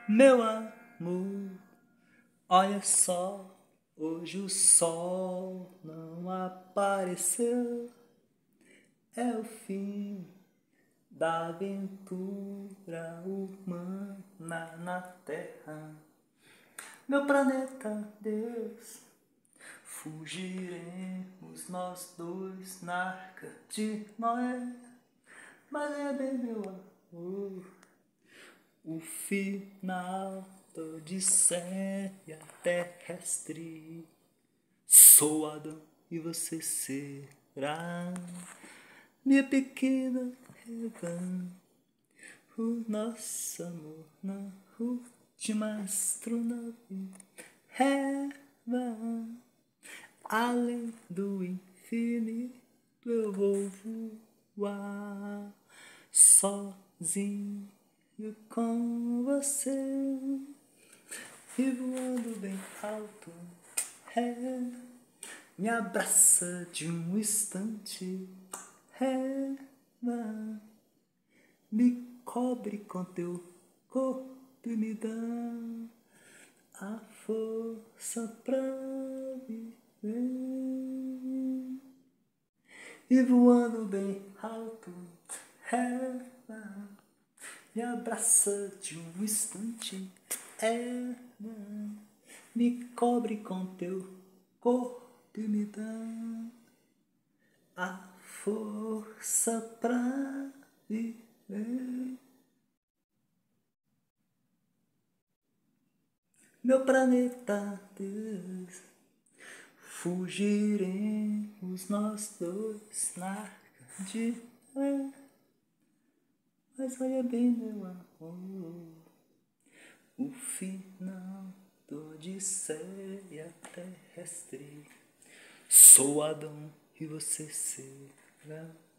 Meu amor, olha só, hoje o sol não apareceu. É o fim da aventura humana na Terra. Meu planeta, Deus, fugiremos nós dois na arca de Noé. Mas é bem, meu amor, o final da odisseia terrestre. Sou Adão e você será minha pequena Eva. O nosso amor na última astronave. Eva, além do infinito eu vou voar sozinho com você e voando bem alto. Me abraça de um instante. Me cobre com teu corpo e me dá a força pra viver. E voando bem alto, me abraça de um instante. Me cobre com teu corpo e me dá a força pra viver. Meu planeta, Deus, fugiremos nós dois na arca de Noé. Mas olha bem, meu amor, o final da odisseia terrestre. Sou Adão e você será